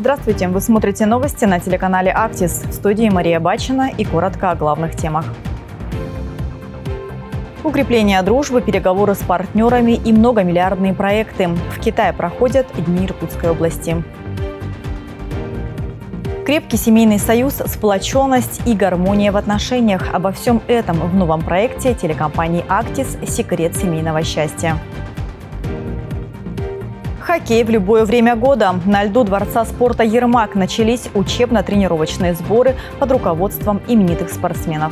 Здравствуйте! Вы смотрите новости на телеканале «Актис». В студии Мария Бачина и коротко о главных темах. Укрепление дружбы, переговоры с партнерами и многомиллиардные проекты. В Китае проходят Дни Иркутской области. Крепкий семейный союз, сплоченность и гармония в отношениях. Обо всем этом в новом проекте телекомпании «Актис. Секрет семейного счастья». Хоккей в любое время года. На льду Дворца спорта «Ермак» начались учебно-тренировочные сборы под руководством именитых спортсменов.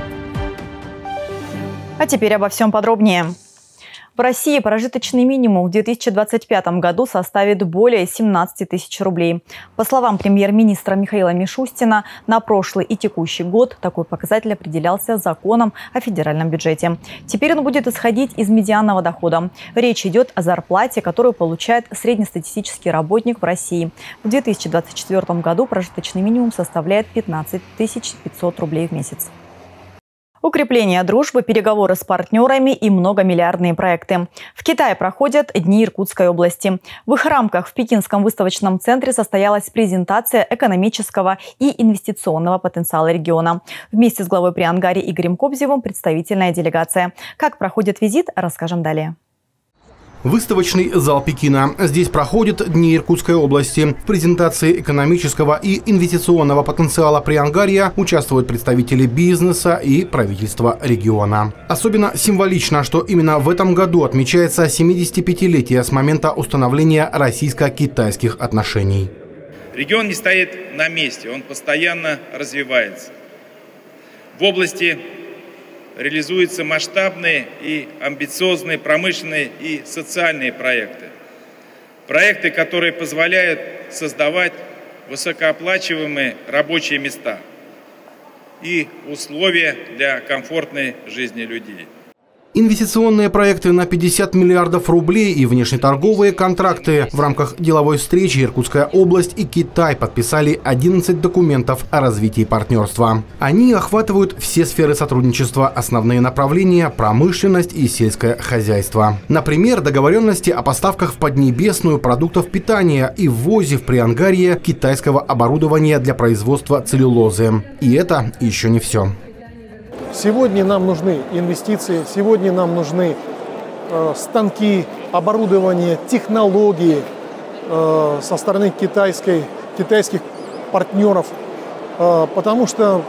А теперь обо всем подробнее. В России прожиточный минимум в 2025 году составит более 17 тысяч рублей. По словам премьер-министра Михаила Мишустина, на прошлый и текущий год такой показатель определялся законом о федеральном бюджете. Теперь он будет исходить из медианного дохода. Речь идет о зарплате, которую получает среднестатистический работник в России. В 2024 году прожиточный минимум составляет 15 500 рублей в месяц. Укрепление дружбы, переговоры с партнерами и многомиллиардные проекты. В Китае проходят Дни Иркутской области. В их рамках в Пекинском выставочном центре состоялась презентация экономического и инвестиционного потенциала региона. Вместе с главой Приангарья Игорем Кобзевым представительная делегация. Как проходит визит, расскажем далее. Выставочный зал Пекина. Здесь проходят Дни Иркутской области. В презентации экономического и инвестиционного потенциала Приангарья участвуют представители бизнеса и правительства региона. Особенно символично, что именно в этом году отмечается 75-летие с момента установления российско-китайских отношений. Регион не стоит на месте, он постоянно развивается. В области реализуются масштабные и амбициозные промышленные и социальные проекты. Проекты, которые позволяют создавать высокооплачиваемые рабочие места и условия для комфортной жизни людей. Инвестиционные проекты на 50 миллиардов рублей и внешнеторговые контракты. В рамках деловой встречи Иркутская область и Китай подписали 11 документов о развитии партнерства. Они охватывают все сферы сотрудничества, основные направления, промышленность и сельское хозяйство. Например, договоренности о поставках в Поднебесную продуктов питания и ввозе в Приангарье китайского оборудования для производства целлюлозы. И это еще не все. Сегодня нам нужны инвестиции, сегодня нам нужны станки, оборудование, технологии со стороны китайских партнеров, потому что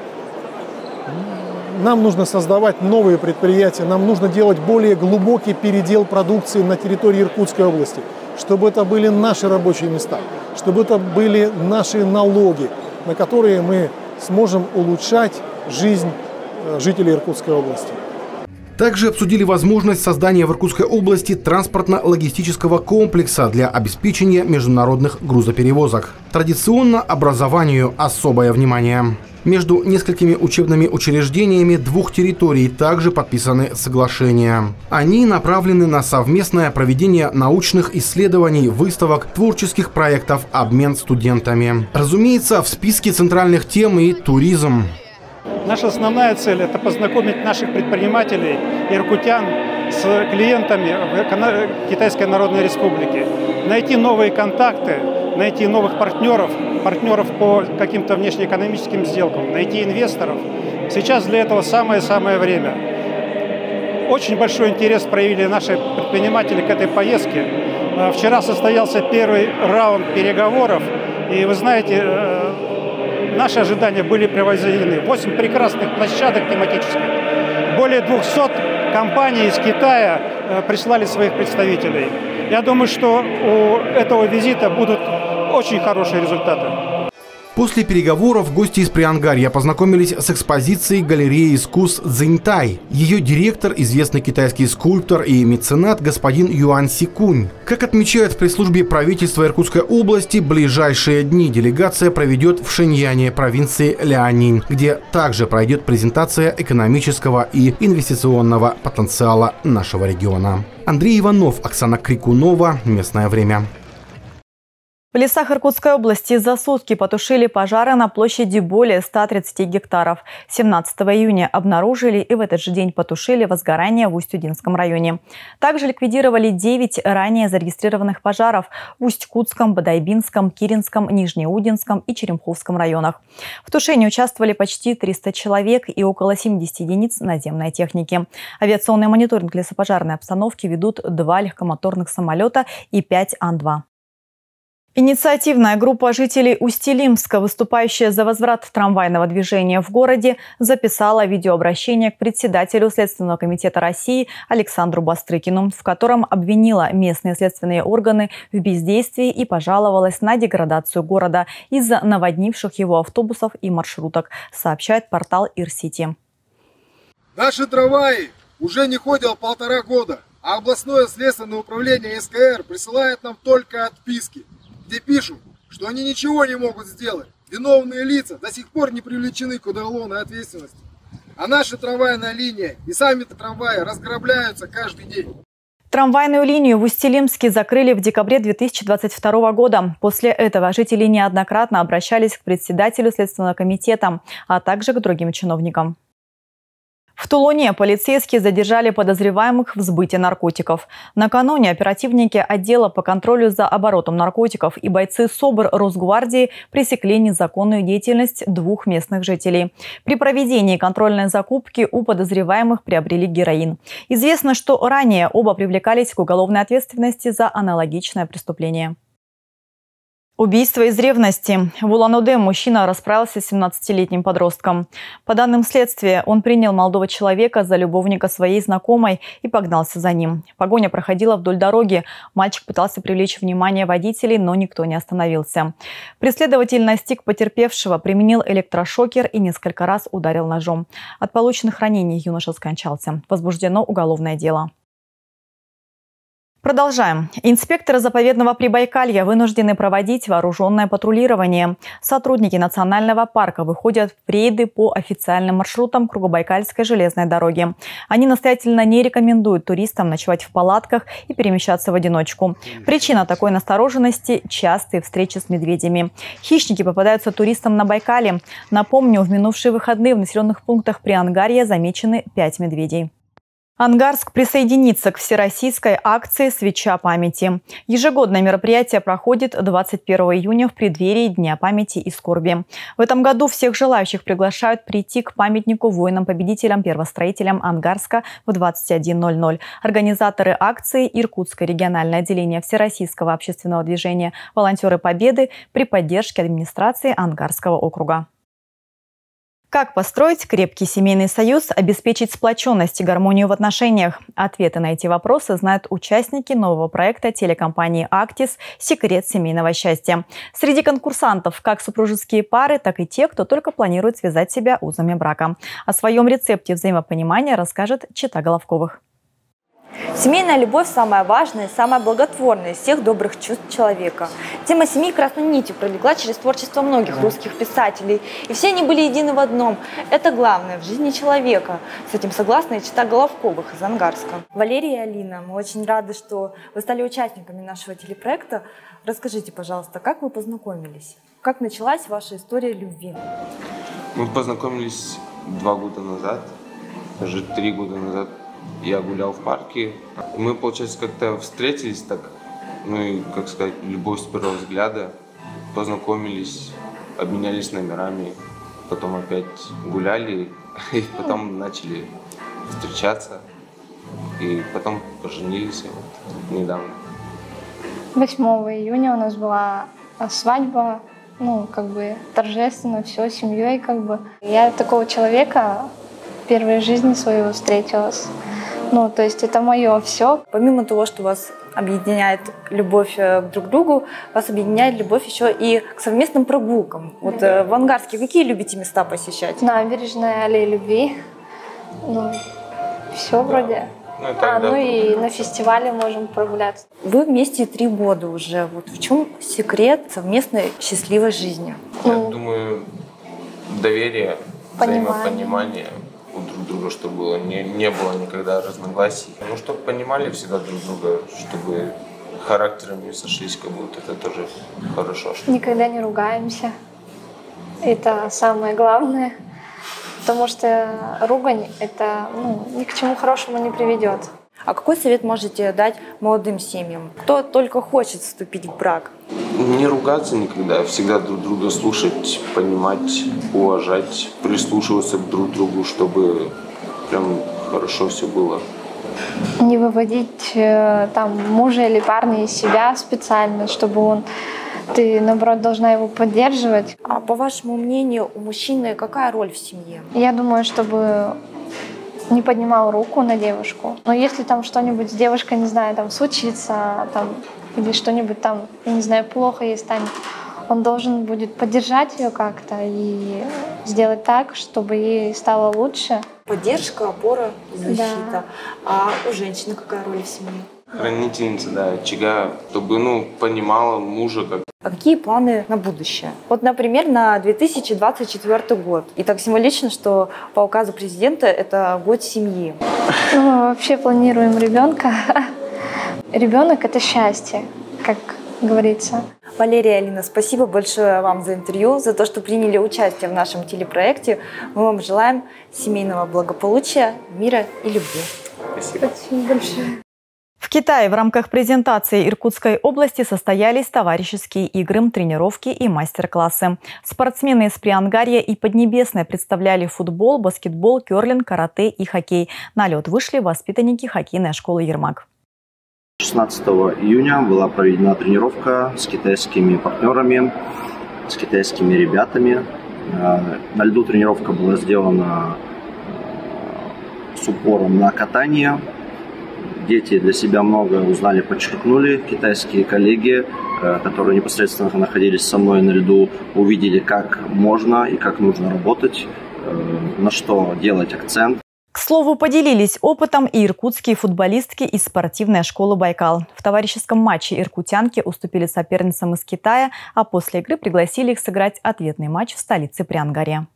нам нужно создавать новые предприятия, нам нужно делать более глубокий передел продукции на территории Иркутской области, чтобы это были наши рабочие места, чтобы это были наши налоги, на которые мы сможем улучшать жизнь жителей Иркутской области. Также обсудили возможность создания в Иркутской области транспортно-логистического комплекса для обеспечения международных грузоперевозок. Традиционно образованию особое внимание. Между несколькими учебными учреждениями двух территорий также подписаны соглашения. Они направлены на совместное проведение научных исследований, выставок, творческих проектов, обмен студентами. Разумеется, в списке центральных тем и туризм. Наша основная цель – это познакомить наших предпринимателей, иркутян, с клиентами в Китайской Народной Республике. Найти новые контакты, найти новых партнеров по каким-то внешнеэкономическим сделкам, найти инвесторов. Сейчас для этого самое-самое время. Очень большой интерес проявили наши предприниматели к этой поездке. Вчера состоялся первый раунд переговоров, и вы знаете, наши ожидания были превосхождены. 8 прекрасных площадок тематических. Более 200 компаний из Китая прислали своих представителей. Я думаю, что у этого визита будут очень хорошие результаты. После переговоров гости из Приангарья познакомились с экспозицией галереи искусств Цзиньтай. Ее директор – известный китайский скульптор и меценат господин Юань Сикунь. Как отмечают в пресс-службе правительства Иркутской области, ближайшие дни делегация проведет в Шэньяне, провинции Ляньнинь, где также пройдет презентация экономического и инвестиционного потенциала нашего региона. Андрей Иванов, Оксана Крикунова. Местное время. В лесах Иркутской области за сутки потушили пожары на площади более 130 гектаров. 17 июня обнаружили и в этот же день потушили возгорание в Усть-Удинском районе. Также ликвидировали 9 ранее зарегистрированных пожаров в Усть-Кутском, Бодайбинском, Киринском, Нижнеудинском и Черемховском районах. В тушении участвовали почти 300 человек и около 70 единиц наземной техники. Авиационный мониторинг лесопожарной обстановки ведут 2 легкомоторных самолета и 5 Ан-2. Инициативная группа жителей Усть-Илимска, выступающая за возврат трамвайного движения в городе, записала видеообращение к председателю Следственного комитета России Александру Бастрыкину, в котором обвинила местные следственные органы в бездействии и пожаловалась на деградацию города из-за наводнивших его автобусов и маршруток, сообщает портал Ир-Сити. Наши трамваи уже не ходят 1,5 года, а областное следственное управление СКР присылает нам только отписки, где пишут, что они ничего не могут сделать. Виновные лица до сих пор не привлечены к уголовной ответственности. А наша трамвайная линия и сами трамваи разграбляются каждый день. Трамвайную линию в Усть-Илимске закрыли в декабре 2022 года. После этого жители неоднократно обращались к председателю Следственного комитета, а также к другим чиновникам. В Тулуне полицейские задержали подозреваемых в сбыте наркотиков. Накануне оперативники отдела по контролю за оборотом наркотиков и бойцы СОБР Росгвардии пресекли незаконную деятельность 2 местных жителей. При проведении контрольной закупки у подозреваемых приобрели героин. Известно, что ранее оба привлекались к уголовной ответственности за аналогичное преступление. Убийство из ревности. В Улан-Удэ мужчина расправился с 17-летним подростком. По данным следствия, он принял молодого человека за любовника своей знакомой и погнался за ним. Погоня проходила вдоль дороги. Мальчик пытался привлечь внимание водителей, но никто не остановился. Преследователь настиг потерпевшего, применил электрошокер и несколько раз ударил ножом. От полученных ранений юноша скончался. Возбуждено уголовное дело. Продолжаем. Инспекторы заповедного Прибайкалья вынуждены проводить вооруженное патрулирование. Сотрудники национального парка выходят в рейды по официальным маршрутам Кругобайкальской железной дороги. Они настоятельно не рекомендуют туристам ночевать в палатках и перемещаться в одиночку. Причина такой настороженности – частые встречи с медведями. Хищники попадаются туристам на Байкале. Напомню, в минувшие выходные в населенных пунктах Приангарья замечены 5 медведей. Ангарск присоединится к всероссийской акции «Свеча памяти». Ежегодное мероприятие проходит 21 июня в преддверии Дня памяти и скорби. В этом году всех желающих приглашают прийти к памятнику воинам-победителям-первостроителям Ангарска в 21:00. Организаторы акции – Иркутское региональное отделение Всероссийского общественного движения «Волонтеры Победы» при поддержке администрации Ангарского округа. Как построить крепкий семейный союз, обеспечить сплоченность и гармонию в отношениях? Ответы на эти вопросы знают участники нового проекта телекомпании «Актис» «Секрет семейного счастья». Среди конкурсантов как супружеские пары, так и те, кто только планирует связать себя узами брака. О своем рецепте взаимопонимания расскажет Чита Головковых. Семейная любовь – самая важная и самая благотворная из всех добрых чувств человека. Тема семьи красной нитью пролегла через творчество многих русских писателей. И все они были едины в одном – это главное в жизни человека. С этим согласна и Чита Головковых из Ангарска. Валерия и Алина, мы очень рады, что вы стали участниками нашего телепроекта. Расскажите, пожалуйста, как вы познакомились? Как началась ваша история любви? Мы познакомились 2 года назад, даже 3 года назад. Я гулял в парке. Мы, получается, как-то встретились так, ну и, как сказать, любовь с первого взгляда. Познакомились, обменялись номерами, потом опять гуляли, и потом начали встречаться, и потом поженились недавно. 8 июня у нас была свадьба, ну, как бы торжественно, все, с семьей, как бы. Я такого человека в первой жизни своего встретилась. Ну, то есть это мое все. Помимо того, что вас объединяет любовь друг к другу, вас объединяет любовь еще и к совместным прогулкам. Вот в Ангарске какие любите места посещать? Набережная, аллея любви. Ну, все вроде. Ну и на фестивале можем прогуляться. Вы вместе 3 года уже. Вот в чем секрет совместной счастливой жизни? Я думаю, доверие, взаимопонимание у друг друга, чтобы было, не было никогда разногласий. Ну, чтобы понимали всегда друг друга, чтобы характерами сошлись, как будто это тоже хорошо. Никогда не ругаемся. Это самое главное. Потому что ругань это ни к чему хорошему не приведет. А какой совет можете дать молодым семьям, кто только хочет вступить в брак? Не ругаться никогда, всегда друг друга слушать, понимать, уважать, прислушиваться к друг другу, чтобы прям хорошо все было. Не выводить там мужа или парня из себя специально, чтобы ты, наоборот, должна его поддерживать. А по вашему мнению, у мужчины какая роль в семье? Я думаю, чтобы не поднимал руку на девушку. Но если там что-нибудь с девушкой, не знаю, там случится, там, или что-нибудь там, я не знаю, плохо ей станет, он должен будет поддержать ее как-то и сделать так, чтобы ей стало лучше. Поддержка, опора, защита. Да. А у женщины какая роль в семье? Хранительница, да, очага, чтобы, понимала мужа как. А какие планы на будущее? Вот, например, на 2024 год. И так символично, что по указу президента это год семьи. Мы вообще планируем ребенка. Ребенок — это счастье, как говорится. Валерия, Алина, спасибо большое вам за интервью, за то, что приняли участие в нашем телепроекте. Мы вам желаем семейного благополучия, мира и любви. Спасибо. Спасибо большое. В Китае в рамках презентации Иркутской области состоялись товарищеские игры, тренировки и мастер-классы. Спортсмены из Приангарья и Поднебесной представляли футбол, баскетбол, керлинг, карате и хоккей. На лед вышли воспитанники хоккейной школы «Ермак». 16 июня была проведена тренировка с китайскими партнерами, с китайскими ребятами. На льду тренировка была сделана с упором на катание. Дети для себя многое узнали, подчеркнули. Китайские коллеги, которые непосредственно находились со мной на льду, увидели, как можно и как нужно работать, на что делать акцент. К слову, поделились опытом и иркутские футболистки из спортивной школы «Байкал». В товарищеском матче иркутянки уступили соперницам из Китая, а после игры пригласили их сыграть ответный матч в столице Приангарья.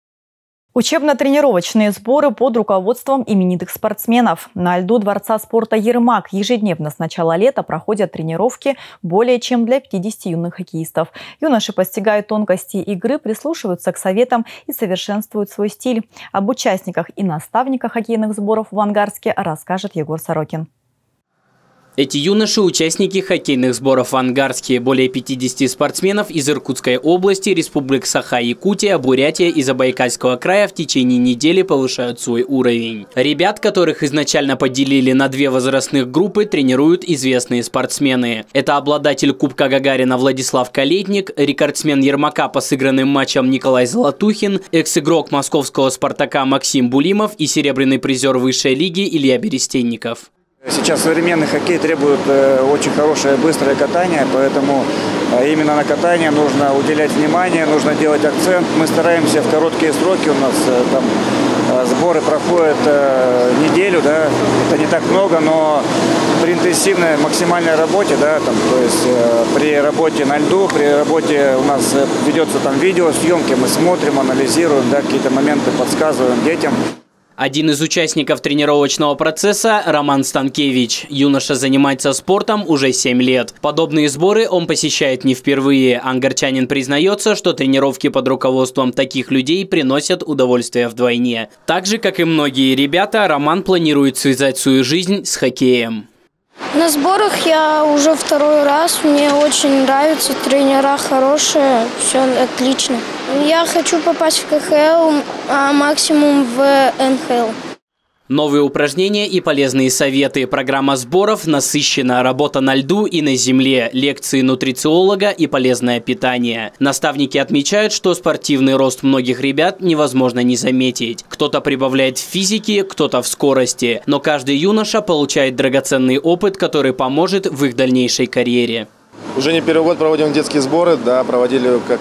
Учебно-тренировочные сборы под руководством именитых спортсменов. На льду Дворца спорта «Ермак» ежедневно с начала лета проходят тренировки более чем для 50 юных хоккеистов. Юноши постигают тонкости игры, прислушиваются к советам и совершенствуют свой стиль. Об участниках и наставниках хоккейных сборов в Ангарске расскажет Егор Сорокин. Эти юноши – участники хоккейных сборов в Ангарске. Более 50 спортсменов из Иркутской области, республик Саха-Якутия, Бурятия и Забайкальского края в течение недели повышают свой уровень. Ребят, которых изначально поделили на две возрастных группы, тренируют известные спортсмены. Это обладатель Кубка Гагарина Владислав Калетник, рекордсмен Ермака по сыгранным матчам Николай Золотухин, экс-игрок московского «Спартака» Максим Булимов и серебряный призер высшей лиги Илья Берестенников. Сейчас современный хоккей требует очень хорошее быстрое катание, поэтому именно на катание нужно уделять внимание, нужно делать акцент. Мы стараемся в короткие сроки, у нас там сборы проходят неделю, да, это не так много, но при интенсивной максимальной работе, да, там, то есть при работе на льду, при работе у нас ведется там видеосъемки, мы смотрим, анализируем, да, какие-то моменты подсказываем детям. Один из участников тренировочного процесса – Роман Станкевич. Юноша занимается спортом уже 7 лет. Подобные сборы он посещает не впервые. Ангарчанин признается, что тренировки под руководством таких людей приносят удовольствие вдвойне. Так же, как и многие ребята, Роман планирует связать свою жизнь с хоккеем. На сборах я уже второй раз. Мне очень нравится, тренера хорошие, все отлично. Я хочу попасть в КХЛ, а максимум в НХЛ. Новые упражнения и полезные советы. Программа сборов насыщена. Работа на льду и на земле. Лекции нутрициолога и полезное питание. Наставники отмечают, что спортивный рост многих ребят невозможно не заметить. Кто-то прибавляет в физике, кто-то в скорости. Но каждый юноша получает драгоценный опыт, который поможет в их дальнейшей карьере. Уже не первый год проводим детские сборы. Да, проводили как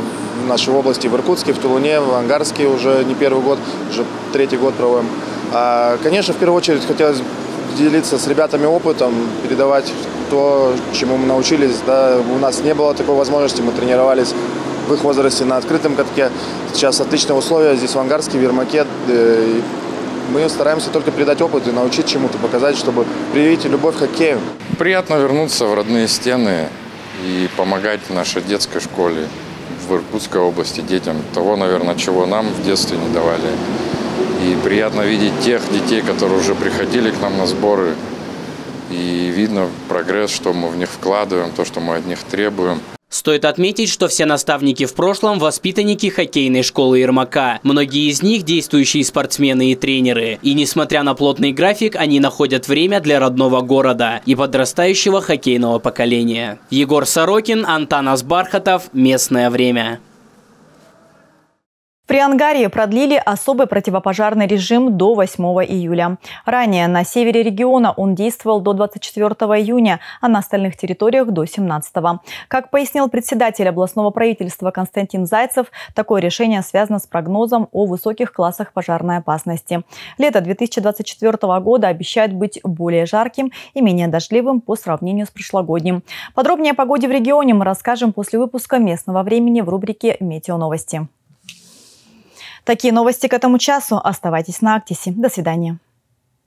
в нашей области, в Иркутске, в Тулуне, в Ангарске уже не первый год, уже третий год проводим. Конечно, в первую очередь хотелось делиться с ребятами опытом, передавать то, чему мы научились. Да, у нас не было такой возможности, мы тренировались в их возрасте на открытом катке. Сейчас отличные условия здесь в Ангарске, в Ермаке. Мы стараемся только передать опыт и научить чему-то, показать, чтобы привить любовь к хоккею. Приятно вернуться в родные стены и помогать нашей детской школе в Иркутской области детям. Того, наверное, чего нам в детстве не давали. И приятно видеть тех детей, которые уже приходили к нам на сборы. И видно прогресс, что мы в них вкладываем, то, что мы от них требуем. Стоит отметить, что все наставники в прошлом – воспитанники хоккейной школы Ермака. Многие из них – действующие спортсмены и тренеры. И несмотря на плотный график, они находят время для родного города и подрастающего хоккейного поколения. Егор Сорокин, Антанас Бархатов. Местное время. При Ангарии продлили особый противопожарный режим до 8 июля. Ранее на севере региона он действовал до 24 июня, а на остальных территориях до 17. Как пояснил председатель областного правительства Константин Зайцев, такое решение связано с прогнозом о высоких классах пожарной опасности. Лето 2024 года обещает быть более жарким и менее дождливым по сравнению с прошлогодним. Подробнее о погоде в регионе мы расскажем после выпуска местного времени в рубрике «Метеоновости». Такие новости к этому часу. Оставайтесь на Актисе. До свидания.